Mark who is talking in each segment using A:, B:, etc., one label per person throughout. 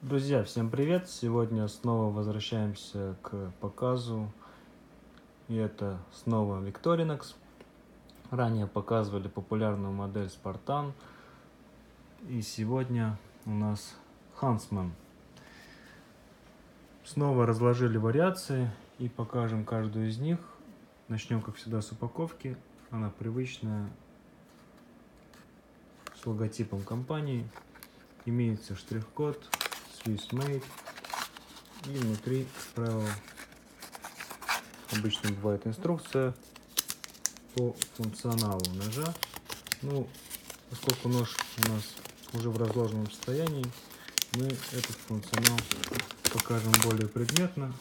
A: Друзья, всем привет! Сегодня снова возвращаемся к показу, и это снова Victorinox. Ранее показывали популярную модель Spartan, и сегодня у нас Huntsman. Снова разложили вариации и покажем каждую из них. Начнем, как всегда, с упаковки. Она привычная, с логотипом компании. Имеется штрих-код Swiss Made, и внутри, как правило, обычно бывает инструкция по функционалу ножа. Поскольку нож у нас уже в разложенном состоянии, мы этот функционал покажем более предметно.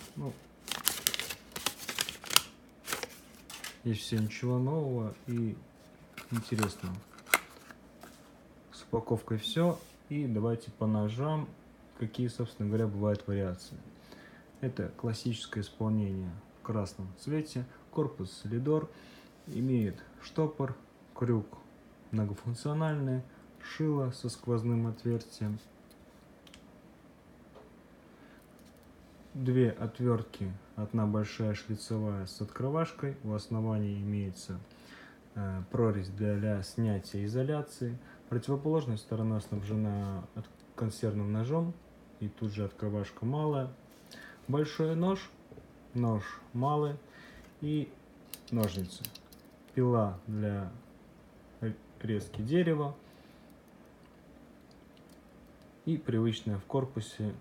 A: Здесь все ничего нового и интересного. С упаковкой все. И давайте по ножам, какие, собственно говоря, бывают вариации. Это классическое исполнение в красном цвете. Корпус Solidor, имеет штопор, крюк многофункциональный, шило со сквозным отверстием, две отвертки, одна большая шлицевая с открывашкой, у основания имеется прорезь для снятия изоляции. Противоположная сторона снабжена консервным ножом, и тут же открывашка малая. Большой нож, нож малый и ножницы. Пила для резки дерева и привычная в корпусе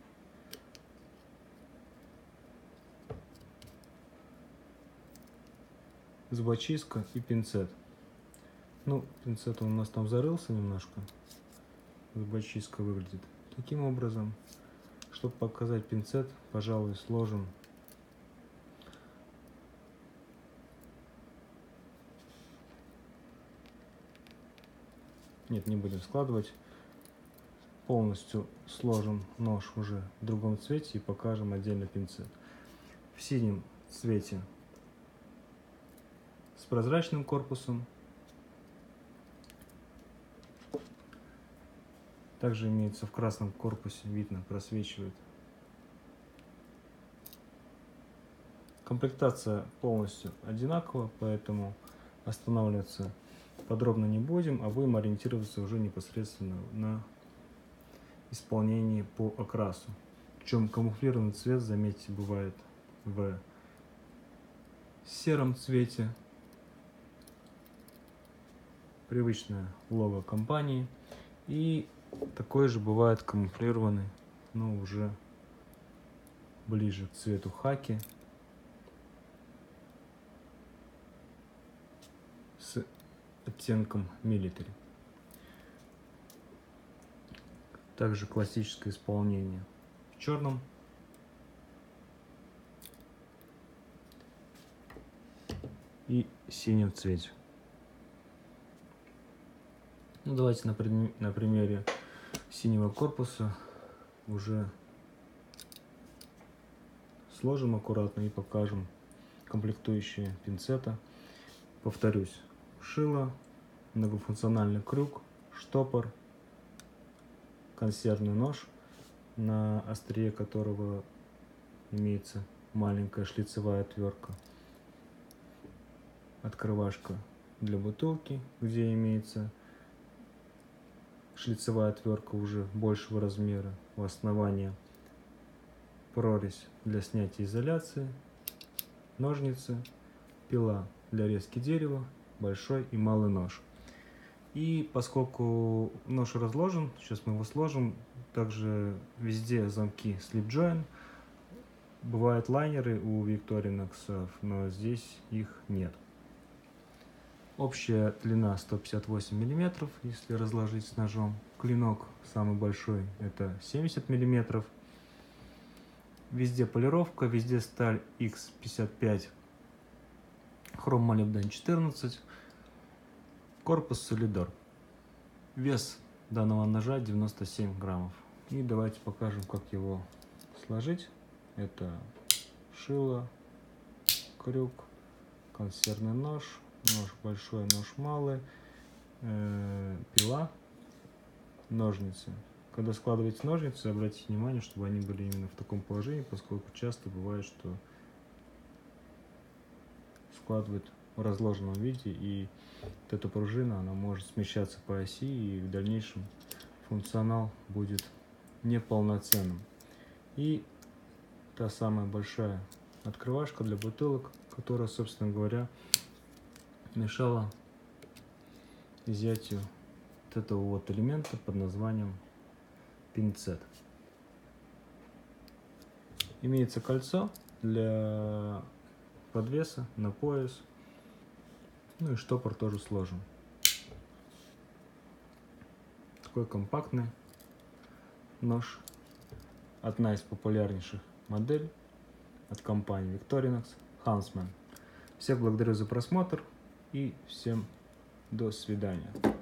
A: зубочистка и пинцет. Пинцет у нас там зарылся немножко. Зубочистка выглядит таким образом. Чтобы показать пинцет, пожалуй, сложим не будем складывать. Полностью сложим нож уже в другом цвете и покажем отдельно пинцет. В синем цвете с прозрачным корпусом. Также имеется в красном корпусе, видно, просвечивает. Комплектация полностью одинакова, поэтому останавливаться подробно не будем, а будем ориентироваться уже непосредственно на исполнение по окрасу. Причем камуфлированный цвет, заметьте, бывает в сером цвете. Привычное лого компании. И такой же бывает камуфлированный, но уже ближе к цвету хаки, с оттенком military. Также классическое исполнение в черном и синем цвете. Давайте на примере синего корпуса уже сложим аккуратно и покажем комплектующие пинцета. Повторюсь: шило, многофункциональный крюк, штопор, консервный нож, на острие которого имеется маленькая шлицевая отвертка, открывашка для бутылки, где имеется шлицевая отвертка уже большего размера, у основания прорезь для снятия изоляции, ножницы, пила для резки дерева, большой и малый нож. И поскольку нож разложен, сейчас мы его сложим, также везде замки slip joint. Бывают лайнеры у Victorinox, но здесь их нет. Общая длина 158 мм, если разложить с ножом. Клинок самый большой — это 70 мм. Везде полировка, везде сталь X55, хром молибден 14, корпус Solidor. Вес данного ножа 97 граммов. И давайте покажем, как его сложить. Это шило, крюк, консервный нож, нож большой, нож малый, пила, ножницы, когда складываете ножницы, обратите внимание, чтобы они были именно в таком положении, поскольку часто бывает, что складывают в разложенном виде, и вот эта пружина, она может смещаться по оси, и в дальнейшем функционал будет неполноценным. И та самая большая открывашка для бутылок, которая, собственно говоря, мешала изъятию вот этого вот элемента под названием пинцет. Имеется кольцо для подвеса на пояс, ну и штопор тоже сложен. Такой компактный нож, одна из популярнейших моделей от компании Victorinox, Huntsman. Всех благодарю за просмотр и всем до свидания.